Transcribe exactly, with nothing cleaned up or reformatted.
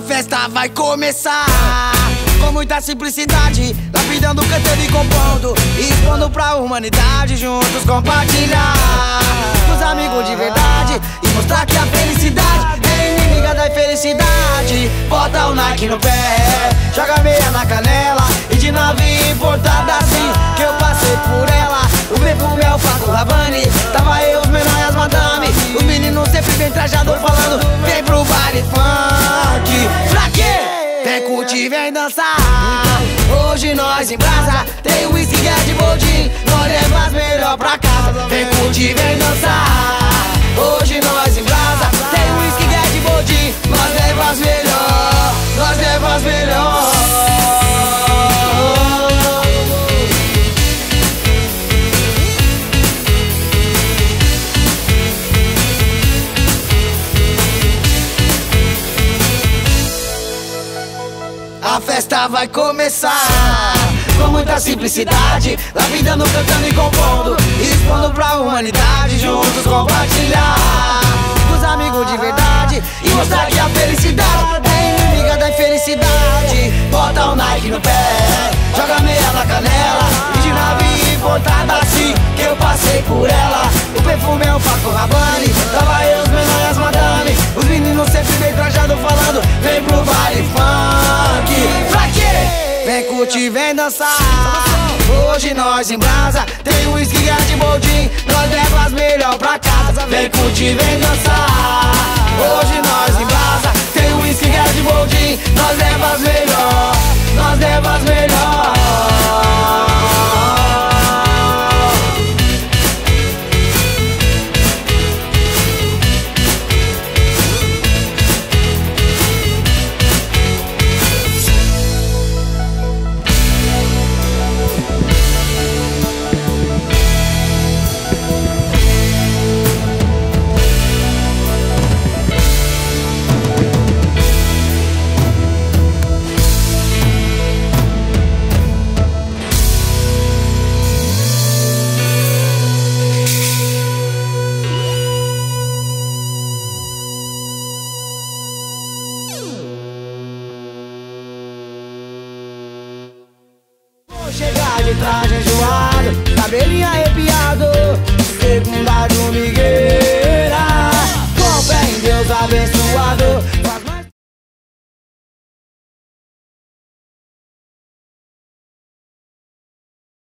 festa vai começar com muita simplicidade, lapidando, cantando e compondo, expondo pra humanidade, juntos compartilhar com os amigos de verdade e mostrar que a felicidade é inimiga da infelicidade. Bota o Nike no pé, joga meia na canela e de nave importada assim que eu passei por ela. O perfume é o Paco Rabanne, tava eu, os menores e as madame. Os meninos sempre bem trajados falando, vem pro baile funk. Pra quê? Vem curtir, vem dançar. Hoje nós em brasa, tem whisky, Red Bull, nós leva as melhor pra casa. Vem curtir, vem dançar. Hoje nós em brasa, tem whisky, Red Bull, nós leva as melhor, nós leva as melhor. A festa vai começar com muita simplicidade, lapidando, cantando e compondo, expondo pra humanidade, juntos compartilhar com os amigos de verdade e mostrar que a felicidade é inimiga da infelicidade. Bota o Nike no pé, joga meia na canela e de nave importada assim que eu passei por ela. O perfume é o Paco Rabanne, tava eu, os menores e as madame. Os meninos sempre bem trajados falando, vem pro baile funk. Pra quê? Vem curtir, vem dançar. Hoje nós em brasa, tem whisky, Red Bull, nós leva as melhor pra casa. Vem curtir, vem dançar. Hoje nós em brasa, tem whisky, Red Bull, nós leva as melhor, nós leva as melhor. Chegar de traje enjoado, cabelinho arrepiado, segunda do Miguel.